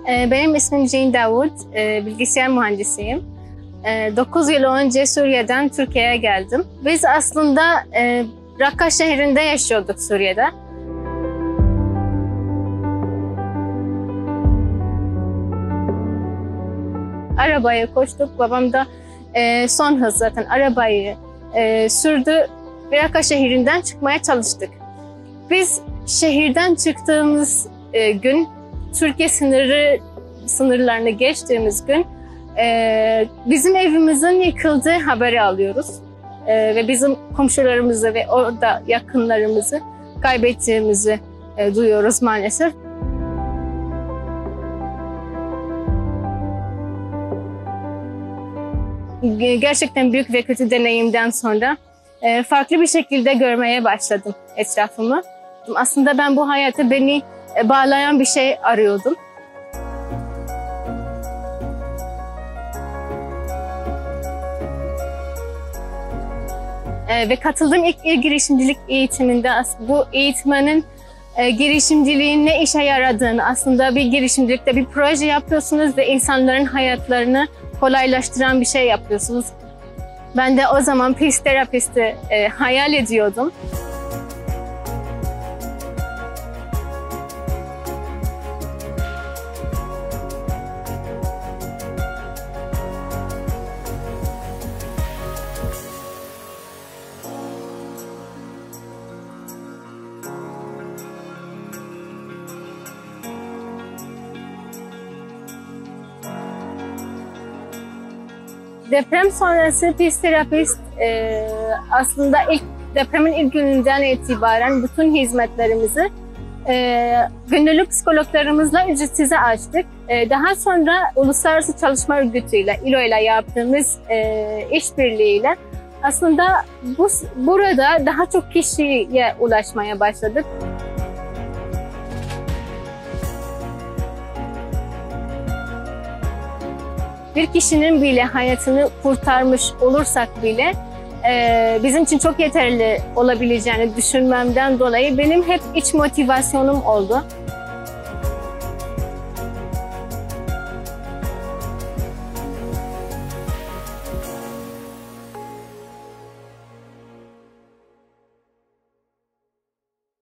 Benim ismim Jane Davut, bilgisayar mühendisiyim. 9 yıl önce Suriye'den Türkiye'ye geldim. Biz aslında Rakka şehrinde yaşıyorduk Suriye'de. Arabaya koştuk, babam da son hız zaten arabayı sürdü ve Rakka şehrinden çıkmaya çalıştık. Biz şehirden çıktığımız gün, Türkiye sınırlarını geçtiğimiz gün bizim evimizin yıkıldığı haberi alıyoruz. Ve bizim komşularımızı ve orada yakınlarımızı kaybettiğimizi duyuyoruz maalesef. Gerçekten büyük ve kötü deneyimden sonra farklı bir şekilde görmeye başladım etrafımı. Aslında ben bu hayata beni bağlayan bir şey arıyordum. Ve katıldığım ilk girişimcilik eğitiminde bu eğitmenin girişimciliğin ne işe yaradığını, aslında bir girişimcilikte bir proje yapıyorsunuz ve insanların hayatlarını kolaylaştıran bir şey yapıyorsunuz. Ben de o zaman peace terapisti hayal ediyordum. Deprem sonrası peace terapist aslında depremin ilk gününden itibaren bütün hizmetlerimizi gönüllü psikologlarımızla ücretsiz açtık. Daha sonra Uluslararası Çalışma Örgütü ile, ILO ile yaptığımız işbirliğiyle aslında burada daha çok kişiye ulaşmaya başladık. Bir kişinin bile hayatını kurtarmış olursak bile bizim için çok yeterli olabileceğini düşünmemden dolayı benim hep iç motivasyonum oldu.